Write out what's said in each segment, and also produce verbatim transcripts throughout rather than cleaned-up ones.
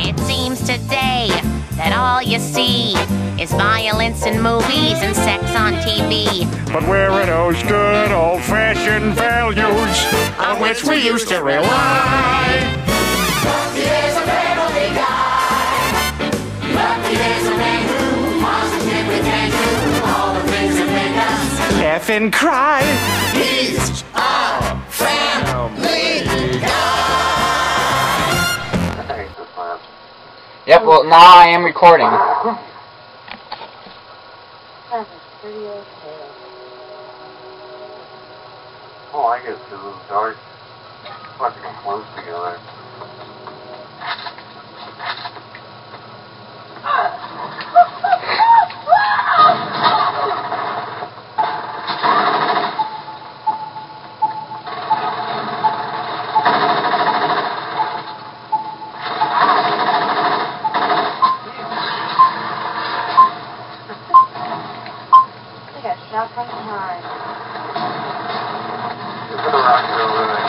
It seems today that all you see is violence in movies and sex on T V. But where are those good old-fashioned values on which we used to rely? Lucky there's a family guy. Lucky there's a man who positively can do all the things that make us Laugh and cry. He's our family guy. Yep, well, now I am recording. That's pretty okay. Oh, I guess because it's dark. Let's get close together. I got shot from behind. Just put a rocket over there.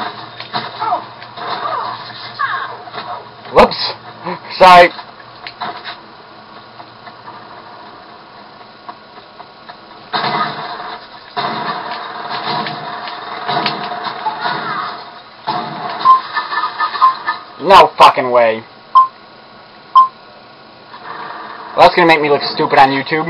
Whoops. Sorry. No fucking way. Well, that's gonna make me look stupid on YouTube.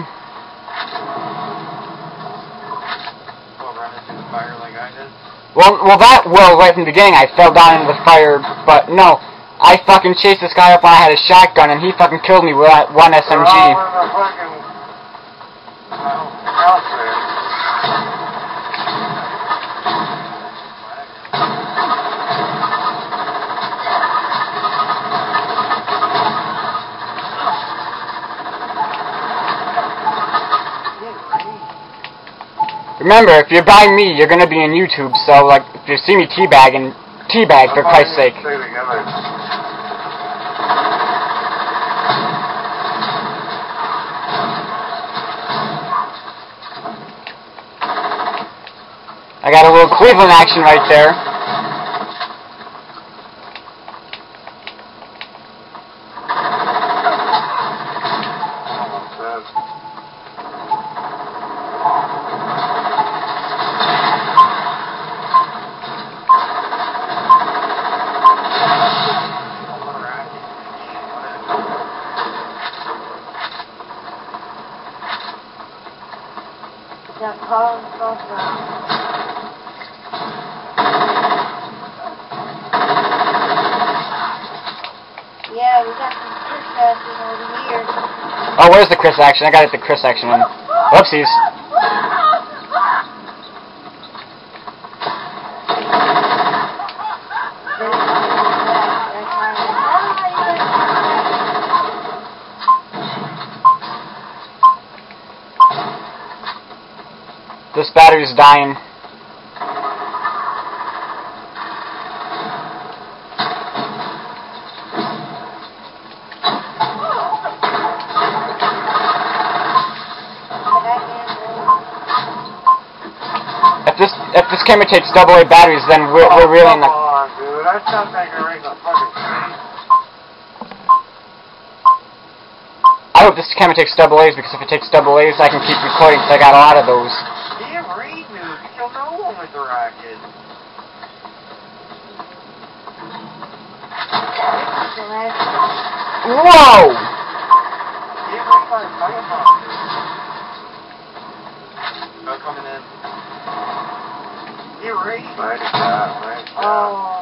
Oh, run into the fire like I did? Well, well, that, well, right from the beginning, I fell down into the fire, but no. I fucking chased this guy up when I had a shotgun, and he fucking killed me with that one S M G. They're all in the fucking uh, house there. Remember, if you're by me, you're gonna be in YouTube, so, like, if you see me teabagging, teabag, for Christ's sake. Stay together. I got a little Cleveland action right there. Almost dead. Got called across now. Yeah, we got some Chris action over here. Oh, where's the Chris action? I got it the Chris action one. Whoopsies. This battery's dying. If this if this camera takes double A batteries, then we're we're really in the. Come on, dude. I stopped making right in the fucking street. I hope this camera takes double A's, because if it takes double A's, I can keep recording, because I got a lot of those. Damn read news. You kill no one with the rocket. Whoa! Damn read by firefox. No coming in. You read? Right shot, right shot. Oh.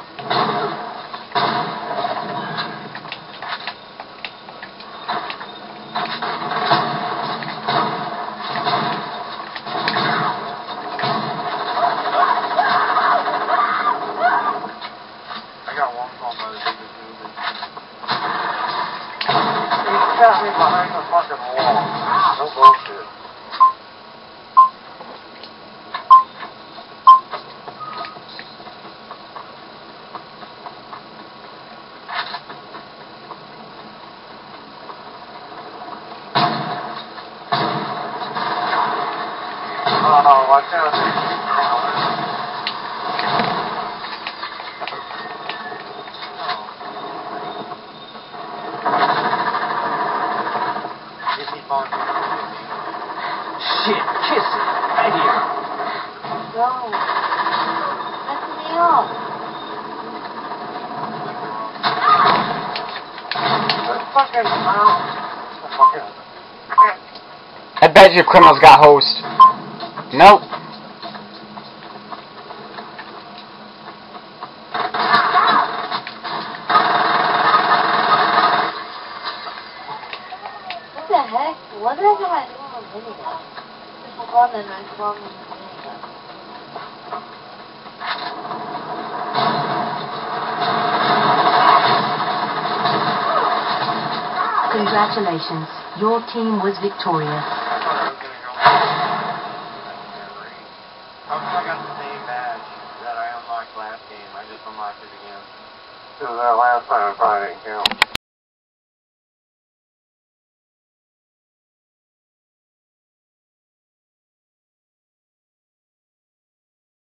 I got one call by the biggest dude. He shot me behind the fucking wall. No bullshit. Oh, watch out. Shit, kiss it. Right here. No. That's me off. Fucking mouth. Fucking. I bet you criminals got host. Nope. What the heck? What the heck am I doing with vinegar? Just one and I swam in vinegar. Congratulations. Your team was victorious. I thought I was gonna go. I got the same badge that I unlocked last game. I just unlocked it again. Because that last time I probably didn't count.